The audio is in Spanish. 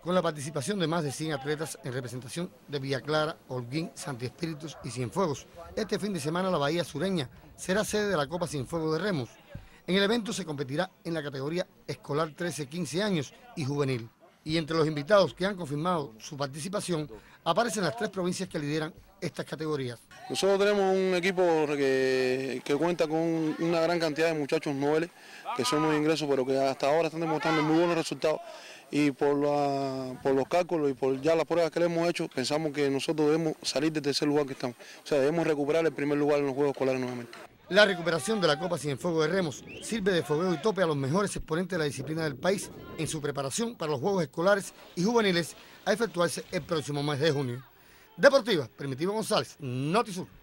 con la participación de más de 100 atletas en representación de Villa Clara, Holguín, Santi Espíritus y Cienfuegos. Este fin de semana la Bahía Sureña será sede de la Copa Cienfuegos de Remos. En el evento se competirá en la categoría escolar 13-15 años y juvenil. Y entre los invitados que han confirmado su participación aparecen las 3 provincias que lideran estas categorías. Nosotros tenemos un equipo que cuenta con una gran cantidad de muchachos nobles que son muy ingresos, pero que hasta ahora están demostrando muy buenos resultados. Y por los cálculos y por ya las pruebas que le hemos hecho, pensamos que nosotros debemos salir del tercer lugar que estamos. O sea, debemos recuperar el primer lugar en los Juegos Escolares nuevamente. La recuperación de la Copa Cienfuegos de Remos sirve de fogueo y tope a los mejores exponentes de la disciplina del país en su preparación para los Juegos Escolares y Juveniles a efectuarse el próximo mes de junio. Deportiva, Primitivo González, Notisur.